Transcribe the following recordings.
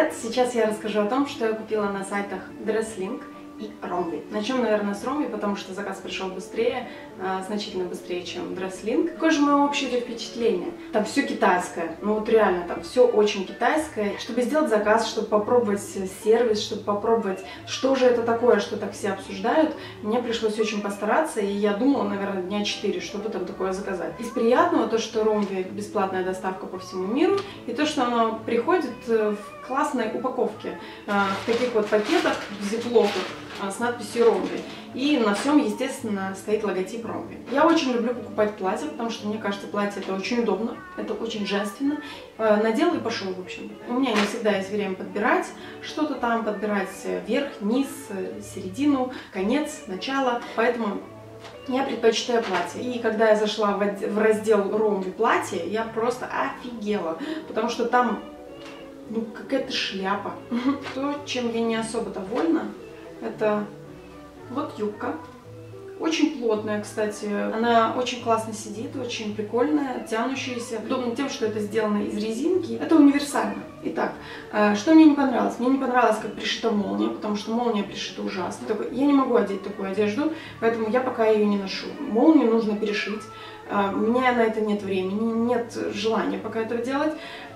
привет! Сейчас я расскажу о том, что я купила на сайтах Dresslink и Romwe. Начнем, наверное, с Romwe, потому что заказ пришел быстрее, значительно быстрее, чем Dresslink. Какое же мое общее впечатление? Там все китайское, ну вот реально, там все очень китайское. Чтобы сделать заказ, чтобы попробовать сервис, чтобы попробовать, что же это такое, что так все обсуждают, мне пришлось очень постараться, и я думала, наверное, дня 4, чтобы там такое заказать. Из приятного то, что Romwe бесплатная доставка по всему миру, и то, что оно приходит в классной упаковке, в таких вот пакетах, в зиплоках, с надписью Romwe. И на всем, естественно, стоит логотип Romwe. Я очень люблю покупать платья, потому что мне кажется, платье это очень удобно, это очень женственно. Надел и пошел, в общем. У меня не всегда есть время подбирать что-то там, подбирать верх, низ, середину, конец, начало. Поэтому я предпочитаю платье. И когда я зашла в раздел Romwe платье, я просто офигела, потому что там ну какая-то шляпа. То, чем я не особо довольна, это вот юбка. Очень плотная, кстати. Она очень классно сидит, очень прикольная, тянущаяся. Удобно тем, что это сделано из резинки. Это универсально. Итак, что мне не понравилось? Мне не понравилось, как пришита молния, потому что молния пришита ужасно. Я не могу одеть такую одежду, поэтому я пока ее не ношу. Молнию нужно перешить. У меня на это нет времени, нет желания пока этого делать.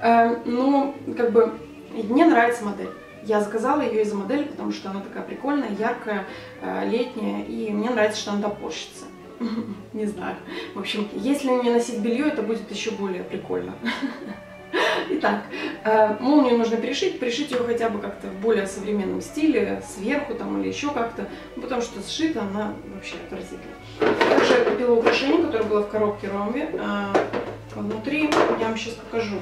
Но, как бы, мне нравится модель. Я заказала ее из-за модели, потому что она такая прикольная, яркая, летняя, и мне нравится, что она топорщится. Не знаю. В общем, если не носить белье, это будет еще более прикольно. Итак, молнию нужно пришить ее хотя бы как-то в более современном стиле, сверху там или еще как-то, потому что сшита она вообще отвратительная. Также я купила украшение, которое было в коробке Romwe. Внутри я вам сейчас покажу.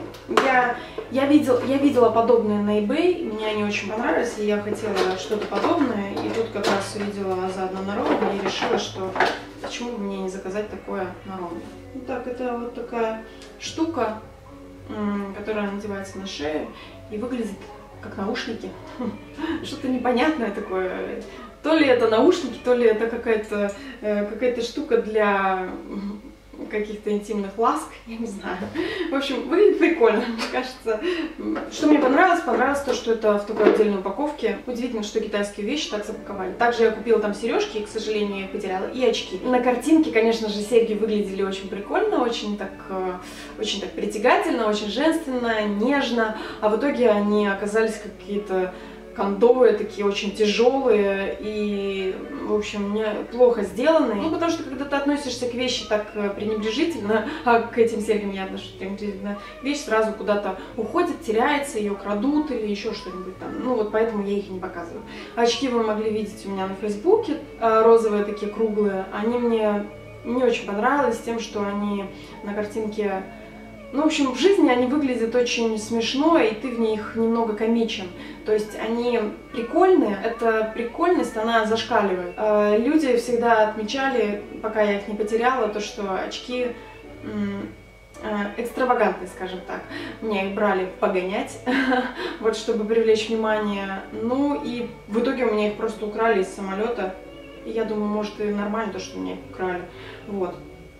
Я видела подобные на eBay, мне они очень понравились, и я хотела что-то подобное. И тут как раз увидела заодно на Romwe и решила, что почему бы мне не заказать такое на Romwe. Итак, это вот такая штука, которая надевается на шею и выглядит как наушники. Что-то непонятное такое. То ли это наушники, то ли это какая-то штука для каких-то интимных ласк, я не знаю. В общем, выглядит прикольно, мне кажется. Что мне понравилось то, что это в такой отдельной упаковке. Удивительно, что китайские вещи так запаковали. Также я купила там сережки, и, к сожалению, я их потеряла, и очки. На картинке, конечно же, серьги выглядели очень прикольно, очень так притягательно, очень женственно, нежно, а в итоге они оказались какие-то кондовые, такие очень тяжелые и, в общем, мне плохо сделанные. Ну, потому что, когда ты относишься к вещи так пренебрежительно, а к этим серьгам я отношусь пренебрежительно, вещь сразу куда-то уходит, теряется, ее крадут или еще что-нибудь там. Ну, вот поэтому я их не показываю. Очки вы могли видеть у меня на Фейсбуке, розовые такие круглые. Они мне не очень понравились тем, что они на картинке... Ну, в общем, в жизни они выглядят очень смешно, и ты в них немного комичен. То есть они прикольные, эта прикольность, она зашкаливает. Люди всегда отмечали, пока я их не потеряла, то, что очки экстравагантные, скажем так. Меня их брали погонять, вот, чтобы привлечь внимание. Ну, и в итоге у меня их просто украли из самолета. И я думаю, может, и нормально то, что меня их украли. Вот.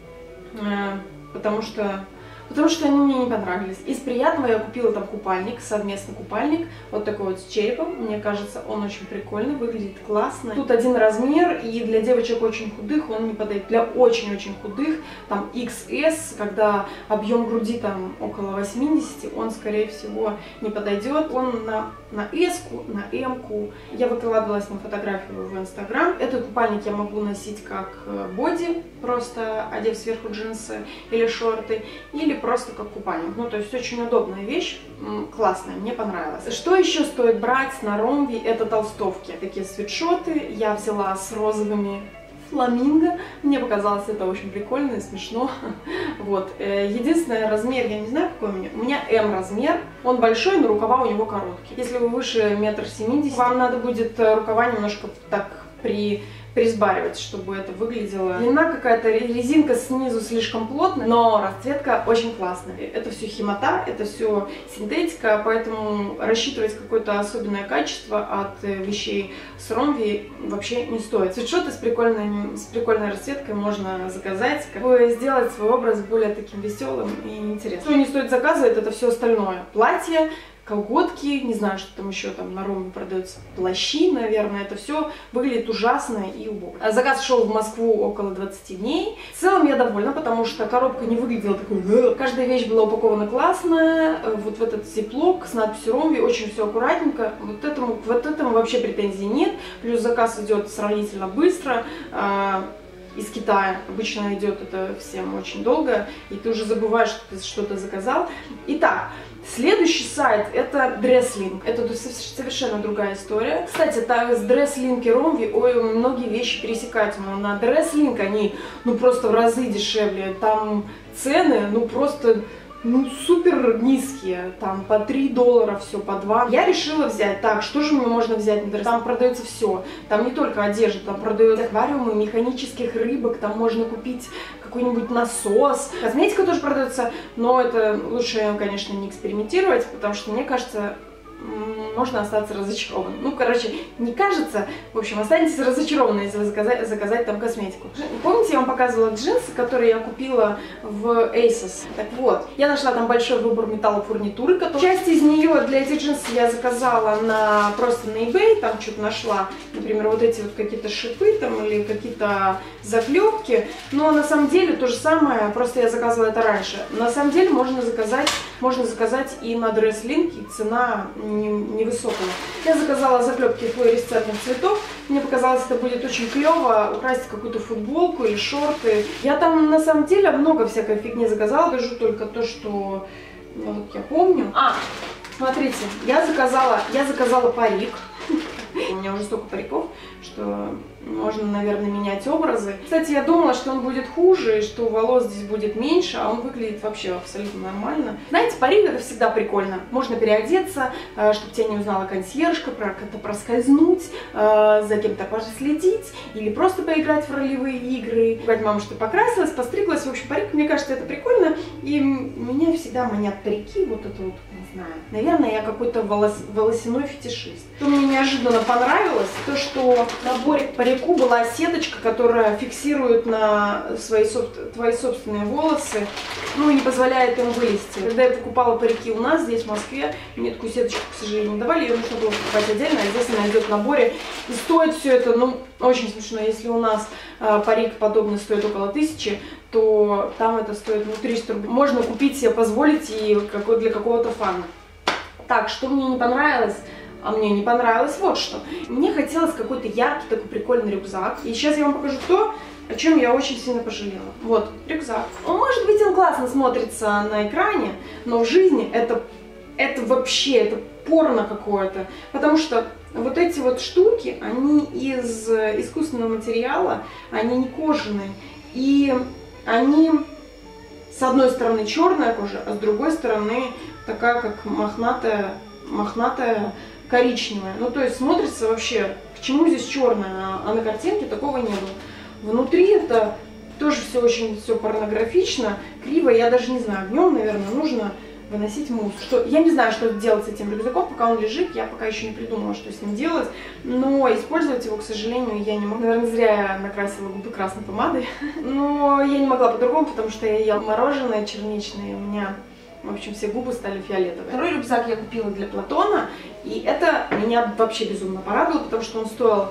Потому что они мне не понравились. Из приятного я купила там купальник, совместный купальник, вот такой вот с черепом. Мне кажется, он очень прикольный, выглядит классно. Тут один размер, и для девочек очень худых он не подойдет. Для очень-очень худых, там XS, когда объем груди там около 80, он, скорее всего, не подойдет. Он на S-ку, на M-ку. Я выкладывала с ним фотографию в Instagram. Этот купальник я могу носить как боди, просто одев сверху джинсы или шорты, или просто как купальник. Ну, то есть очень удобная вещь, классная, мне понравилась. Что еще стоит брать на Romwe? Это толстовки. Такие свитшоты я взяла с розовыми фламинго. Мне показалось это очень прикольно и смешно. Вот. Единственный размер, я не знаю, какой у меня M размер. Он большой, но рукава у него короткие. Если вы выше 1,70 м, вам надо будет рукава немножко так присбаривать, чтобы это выглядело. Длина какая-то, резинка снизу слишком плотная, но расцветка очень классная. Это все химота, это все синтетика, поэтому рассчитывать какое-то особенное качество от вещей с Romwe вообще не стоит. Свитшоты с прикольной расцветкой можно заказать, чтобы сделать свой образ более таким веселым и интересным. Что не стоит заказывать, это все остальное. Платье, колготки, не знаю, что там еще там на Роме продается, плащи, наверное, это все выглядит ужасно и убого. Заказ шел в Москву около 20 дней. В целом я довольна, потому что коробка не выглядела такой. Каждая вещь была упакована классно, вот в этот зиплок с надписью Ромви, очень все аккуратненько. Вот этому вообще претензий нет. Плюс заказ идет сравнительно быстро. Из Китая обычно идет это всем очень долго, и ты уже забываешь, что ты что-то заказал. Итак, следующий сайт это Dresslink. Это совершенно другая история. Кстати, с Dresslink и Romvi многие вещи пересекаются, но на Dresslink они просто в разы дешевле. Там цены просто супер низкие, там по $3, все по 2. Я решила взять, так, что же мне можно взять на Dresslink? Там продается все, там не только одежда, там продают аквариумы, механических рыбок, там можно купить какой-нибудь насос. Косметика тоже продается, но это лучше, конечно, не экспериментировать, потому что, мне кажется, можно остаться разочарованным. Ну, короче, не кажется, в общем, останетесь разочарованы, если вы заказать там косметику. Помните, я вам показывала джинсы, которые я купила в ASOS? Так вот, я нашла там большой выбор металлофурнитуры, часть из нее для этих джинсов я заказала просто на eBay, там что-то нашла, например, вот эти вот какие-то шипы там или какие-то заклепки, но на самом деле то же самое, просто я заказывала это раньше. На самом деле можно заказать и на Dresslink, и цена невысокая. Я заказала заклепки флуоресцентных цветов. Мне показалось, это будет очень клево украсить какую-то футболку или шорты. Я там на самом деле много всякой фигни заказала, даже только то, что я помню. Смотрите, я заказала парик. У меня уже столько париков, что можно, наверное, менять образы. Кстати, я думала, что он будет хуже, и что волос здесь будет меньше, а он выглядит вообще абсолютно нормально. Знаете, парик это всегда прикольно. Можно переодеться, чтобы тебя не узнала консьержка, как-то проскользнуть, за кем-то проследить, или просто поиграть в ролевые игры. Говорит мама, что покрасилась, постриглась. В общем, парик, мне кажется, это прикольно. И меня всегда манят парики, вот это вот, не знаю. Наверное, я какой-то волосяной фетишист. Что мне неожиданно понравилось, то, что в наборе к парику была сеточка, которая фиксирует на твои собственные волосы, и не позволяет им вылезти. Когда я покупала парики у нас здесь, в Москве, мне такую сеточку, к сожалению, не давали, ее нужно было покупать отдельно, а здесь она идет в наборе. И стоит все это, очень смешно. Если у нас парик подобный стоит около 1000, то там это стоит 300 рублей. Можно купить себе, позволить и для какого-то фана. Так, что мне не понравилось? А мне не понравилось вот что. Мне хотелось какой-то яркий, такой прикольный рюкзак. И сейчас я вам покажу то, о чем я очень сильно пожалела. Вот, рюкзак. Может быть, он классно смотрится на экране, но в жизни это вообще порно какое-то. Потому что вот эти вот штуки, они из искусственного материала, они не кожаные. И они, с одной стороны, черная кожа, а с другой стороны, такая, как мохнатая коричневая. То есть смотрится вообще, к чему здесь черное, а на картинке такого не было. Внутри это тоже все очень порнографично, криво. Я даже не знаю, днем, наверное, нужно выносить мусор. Я не знаю, что делать с этим рюкзаком, пока он лежит, я пока еще не придумала, что с ним делать, но использовать его, к сожалению, я не могу. Наверное, зря я накрасила губы красной помадой, но я не могла по-другому, потому что я ела мороженое черничное, и у меня, в общем, все губы стали фиолетовые. Второй рюкзак я купила для Платона, и это меня вообще безумно порадовало, потому что он стоил...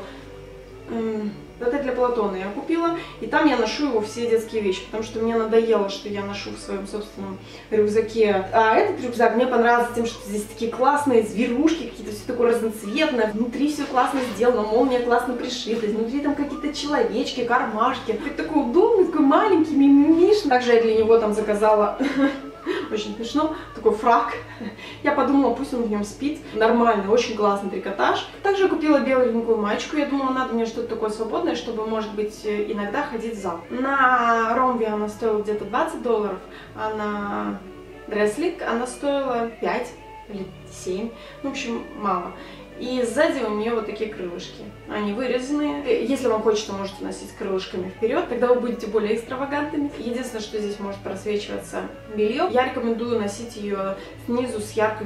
Это для Платона я купила, и там я ношу его все детские вещи, потому что мне надоело, что я ношу в своем собственном рюкзаке. А этот рюкзак мне понравился тем, что здесь такие классные зверушки, какие-то все такое разноцветное, внутри все классно сделано, молния классно пришита, внутри там какие-то человечки, кармашки. Это такой удобный, такой маленький, мимимишный. Также я для него там заказала... Очень смешно, такой фрак. Я подумала, пусть он в нем спит. Нормальный, очень классный трикотаж. Также я купила беленькую маечку. Я думала, надо мне что-то такое свободное, чтобы, может быть, иногда ходить в зал. На Romvi она стоила где-то $20, а на Dresslink она стоила 5 или 7. В общем, мало. И сзади у нее вот такие крылышки. Они вырезанные. Если вам хочется, можете носить крылышками вперед, тогда вы будете более экстравагантными. Единственное, что здесь может просвечиваться белье. Я рекомендую носить ее снизу с яркой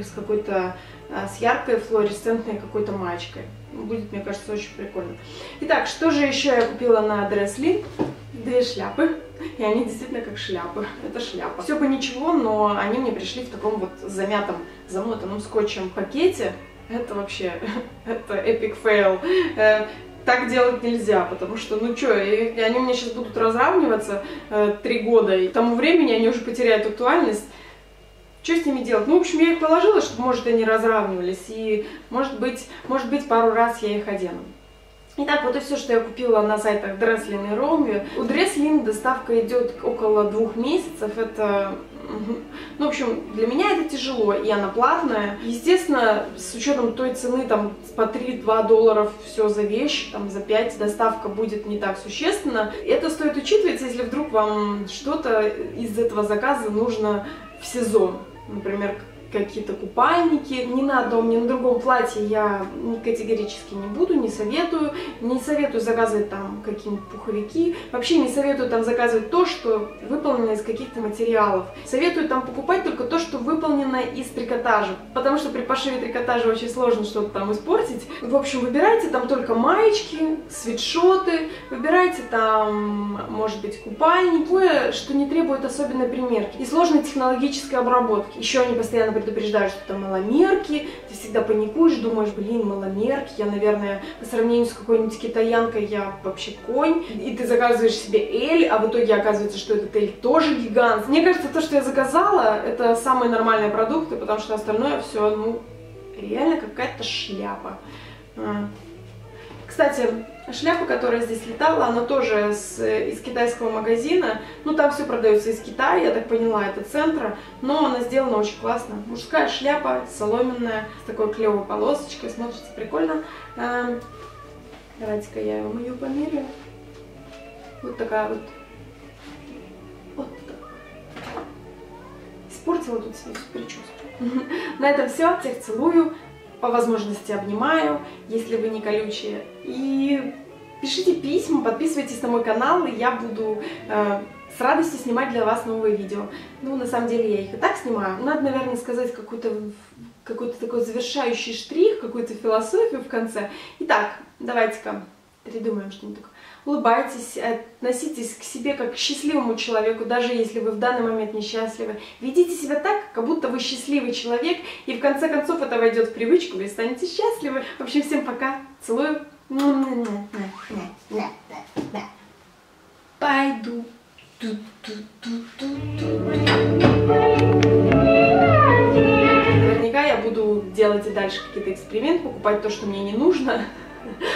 флуоресцентной какой-то маечкой. Будет, мне кажется, очень прикольно. Итак, что же еще я купила на Dresslink? Две шляпы. И они действительно как шляпы. Это шляпа. Все бы ничего, но они мне пришли в таком вот замятом, замотанном скотчем пакете. Это вообще, это epic fail. Так делать нельзя, потому что, ну что, они у меня сейчас будут разравниваться 3 года, и к тому времени они уже потеряют актуальность. Что с ними делать? Ну, в общем, я их положила, чтобы, может, они разравнивались, и, может быть, пару раз я их одену. Итак, вот и все, что я купила на сайтах Dresslyn и Romwe. У Dresslyn доставка идет около 2 месяцев. Это, ну, в общем, для меня это тяжело, и она платная. Естественно, с учетом той цены, там, по $3-2 все за вещь, там, за 5 доставка будет не так существенно. Это стоит учитывать, если вдруг вам что-то из этого заказа нужно в сезон. Например, какие-то купальники. Ни на одном, ни на другом платье я категорически не буду, не советую. Не советую заказывать там какие-нибудь пуховики. Вообще не советую там заказывать то, что выполнено из каких-то материалов. Советую там покупать только то, что выполнено из трикотажа. Потому что при пошиве трикотажа очень сложно что-то там испортить. В общем, выбирайте там только маечки, свитшоты. Выбирайте там, может быть, купальники. Такое, что не требует особенной примерки. И сложной технологической обработки. Еще они постоянно предупреждают, что там маломерки, ты всегда паникуешь, думаешь, блин, маломерки, я, наверное, по сравнению с какой-нибудь китаянкой, я вообще конь, и ты заказываешь себе L, а в итоге оказывается, что этот L тоже гигант. Мне кажется, то, что я заказала, это самые нормальные продукты, потому что остальное все, ну, реально какая-то шляпа. Кстати, шляпа, которая здесь летала, она тоже из китайского магазина. Ну, там все продается из Китая, я так поняла, это центра. Но она сделана очень классно. Мужская шляпа, соломенная, с такой клевой полосочкой, смотрится прикольно. Давайте-ка я вам ее померяю. Вот такая вот. Вот так. Испортила тут себе прическу. На этом все. Всех целую. По возможности обнимаю, если вы не колючие. И пишите письма, подписывайтесь на мой канал, и я буду с радостью снимать для вас новые видео. Ну, на самом деле, я их и так снимаю. Надо, наверное, сказать какой-то такой завершающий штрих, какую-то философию в конце. Итак, давайте-ка придумаем что-нибудь такое. Улыбайтесь, относитесь к себе как к счастливому человеку, даже если вы в данный момент несчастливы. Ведите себя так, как будто вы счастливый человек, и в конце концов это войдет в привычку, вы станете счастливы. В общем, всем пока, целую. Пойду. Наверняка я буду делать и дальше какие-то эксперименты, покупать то, что мне не нужно.